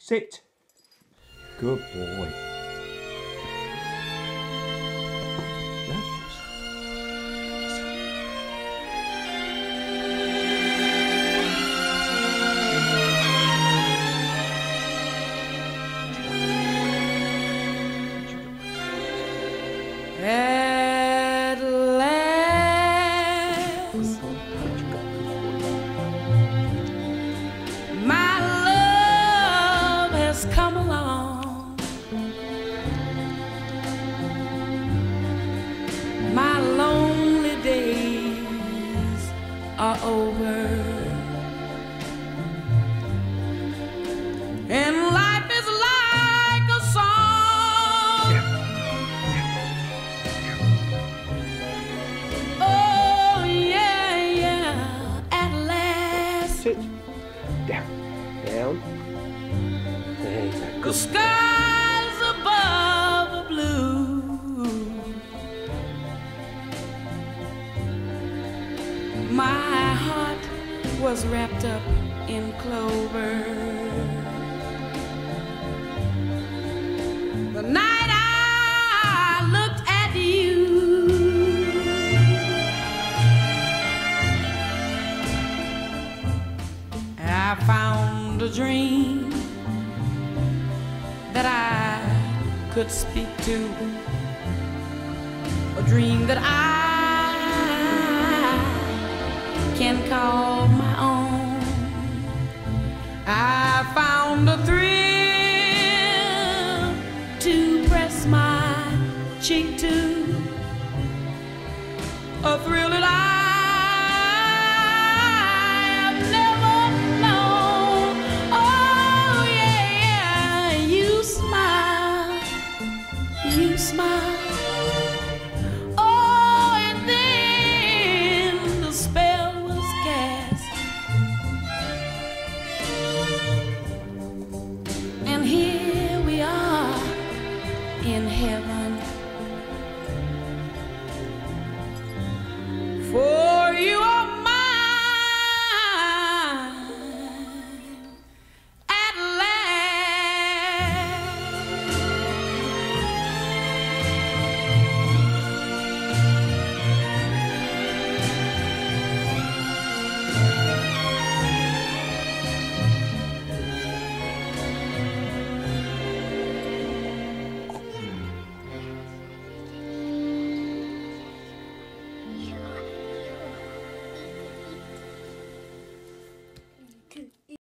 Sit. Good boy. No. At last, my love has come along. My lonely days are over, and life is like a song. Oh yeah, yeah, at last. Sit. Down. Down. There you go. The skies above are blue. My heart was wrapped up in clover. The night I looked at you, I found a dream that I could speak to, a dream that I can call my own. I found a thrill to press my cheek to, a thrill